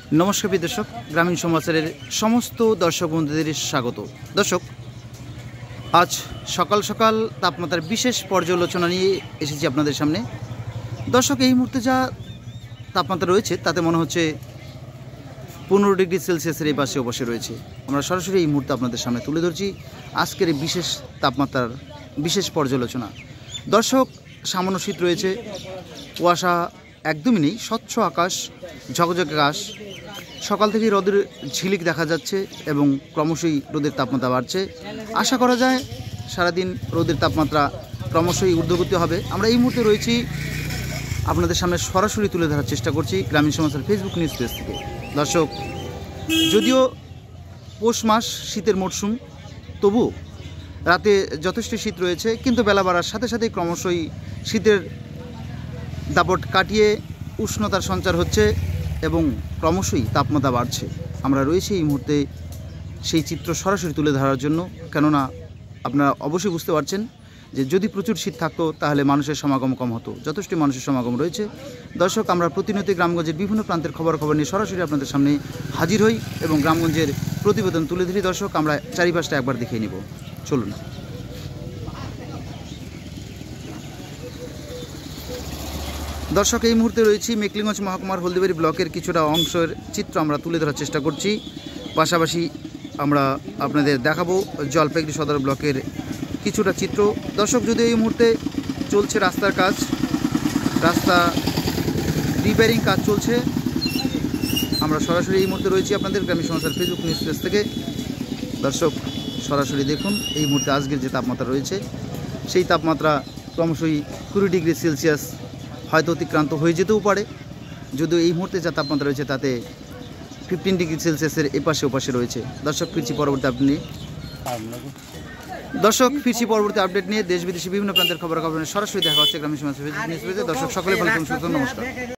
নমস্কার প্রিয় দর্শক, গ্রামীণ সমাচারের সমস্ত দর্শক বন্ধুদের স্বাগত। দর্শক, আজ সকাল সকাল তাপমাত্রার বিশেষ পর্যালোচনা নিয়ে এসেছি আপনাদের সামনে। দর্শক, এই মুহূর্তে যা তাপমাত্রা রয়েছে তাতে মনে হচ্ছে 15 ডিগ্রি সেলসিয়াসের এই পাশে ওপাশে রয়েছে। আমরা সরাসরি এই মুহূর্তে আপনাদের সামনে তুলে ধরছি আজকের এই বিশেষ তাপমাত্রার বিশেষ পর্যালোচনা। দর্শক, সামান্য শীত রয়েছে, কুয়াশা একদমই নেই, স্বচ্ছ আকাশ, ঝকঝকে আকাশ। সকাল থেকেই রোদের ঝিলিক দেখা যাচ্ছে এবং ক্রমশই রোদের তাপমাত্রা বাড়ছে। আশা করা যায় সারাদিন রোদের তাপমাত্রা ক্রমশই ঊর্ধ্বগতি হবে। আমরা এই মুহূর্তে রয়েছি আপনাদের সামনে সরাসরি তুলে ধরার চেষ্টা করছি গ্রামীণ সমাচার ফেসবুক নিউজ পেজ থেকে। দর্শক, যদিও পৌষ মাস, শীতের মরশুম, তবুও রাতে যথেষ্ট শীত রয়েছে, কিন্তু বেলা বাড়ার সাথে সাথে ক্রমশই শীতের দাপট কাটিয়ে উষ্ণতার সঞ্চার হচ্ছে এবং ক্রমশই তাপমাত্রা বাড়ছে। আমরা রয়েছি এই মুহূর্তে সেই চিত্র সরাসরি তুলে ধরার জন্য, কেননা আপনারা অবশ্যই বুঝতে পারছেন যে যদি প্রচুর শীত থাকতো তাহলে মানুষের সমাগম কম হতো। যথেষ্ট মানুষের সমাগম রয়েছে। দর্শক, আমরা প্রতিনিয়ত গ্রামগঞ্জের বিভিন্ন প্রান্তের খবর নিয়ে সরাসরি আপনাদের সামনে হাজির হই এবং গ্রামগঞ্জের প্রতিবেদন তুলে ধরি। দর্শক, আমরা চারিপাশটা একবার দেখিয়ে নিব, চলুন। দর্শক, এই মুহূর্তে রয়েছি মেকলিগঞ্জ মহকুমার হলদিবাড়ি ব্লকের কিছুটা অংশের চিত্র আমরা তুলে ধরার চেষ্টা করছি। পাশাপাশি আমরা আপনাদের দেখাবো জলপাইগুড়ি সদর ব্লকের কিছুটা চিত্র। দর্শক, যদি এই মুহূর্তে চলছে রাস্তার কাজ, রাস্তা রিপেয়ারিং কাজ চলছে। আমরা সরাসরি এই মুহূর্তে রয়েছি আপনাদের গ্রামীণ সমাচার ফেসবুক নিউজ পেজ থেকে। দর্শক, সরাসরি দেখুন এই মুহূর্তে আজকের যে তাপমাত্রা রয়েছে সেই তাপমাত্রা ক্রমশই 20 ডিগ্রি সেলসিয়াস হয়তো অতিক্রান্ত হয়ে যেতেও পারে। যদিও এই মুহূর্তে যা তাপমাত্রা রয়েছে তাতে 15 ডিগ্রি সেলসিয়াসের এপাশে ওপাশে রয়েছে। দর্শক, ফিরছি পরবর্তী আপডেট নিয়ে। পরবর্তী আপডেট নিয়ে দেশ বিদেশে বিভিন্ন প্রান্তের খবর সরাসরি দেখা হচ্ছে গ্রামীণ সমাচার ফেসবুক নিউজ পেজে। দর্শক, সকলে ভালো থাকুন, সুস্থ, নমস্কার।